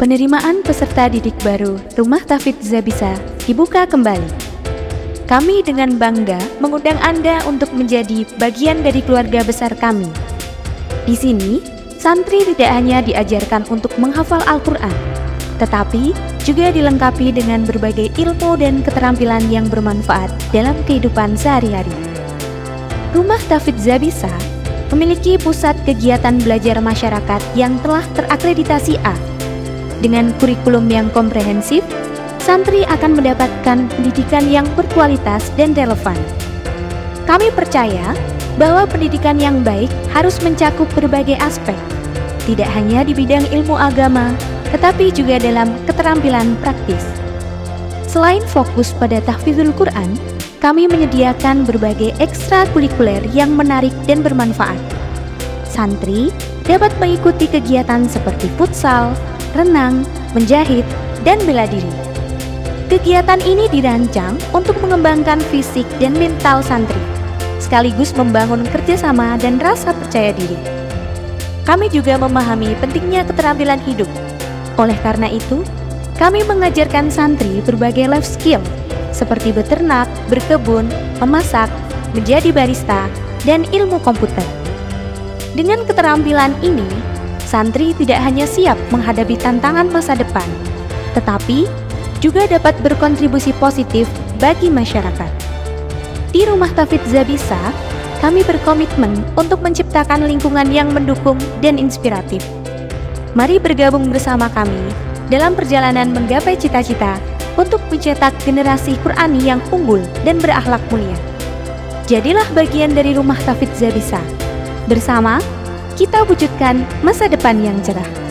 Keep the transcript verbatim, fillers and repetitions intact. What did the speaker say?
Penerimaan peserta didik baru Rumah Tahfidz Zabisa dibuka kembali. Kami dengan bangga mengundang Anda untuk menjadi bagian dari keluarga besar kami. Di sini, santri tidak hanya diajarkan untuk menghafal Al-Quran, tetapi juga dilengkapi dengan berbagai ilmu dan keterampilan yang bermanfaat dalam kehidupan sehari-hari. Rumah Tahfidz Zabisa memiliki pusat kegiatan belajar masyarakat yang telah terakreditasi A. Dengan kurikulum yang komprehensif, santri akan mendapatkan pendidikan yang berkualitas dan relevan. Kami percaya bahwa pendidikan yang baik harus mencakup berbagai aspek, tidak hanya di bidang ilmu agama, tetapi juga dalam keterampilan praktis. Selain fokus pada tahfidzul Quran, kami menyediakan berbagai ekstrakurikuler yang menarik dan bermanfaat. Santri dapat mengikuti kegiatan seperti futsal, renang, menjahit, dan bela diri. Kegiatan ini dirancang untuk mengembangkan fisik dan mental santri, sekaligus membangun kerjasama dan rasa percaya diri. Kami juga memahami pentingnya keterampilan hidup. Oleh karena itu, kami mengajarkan santri berbagai life skill seperti beternak, berkebun, memasak, menjadi barista, dan ilmu komputer. Dengan keterampilan ini, santri tidak hanya siap menghadapi tantangan masa depan, tetapi juga dapat berkontribusi positif bagi masyarakat. Di Rumah Tahfidz Zabisa, kami berkomitmen untuk menciptakan lingkungan yang mendukung dan inspiratif. Mari bergabung bersama kami dalam perjalanan menggapai cita-cita untuk mencetak generasi Qur'ani yang unggul dan berakhlak mulia. Jadilah bagian dari Rumah Tahfidz Zabisa. Bersama, kita wujudkan masa depan yang cerah.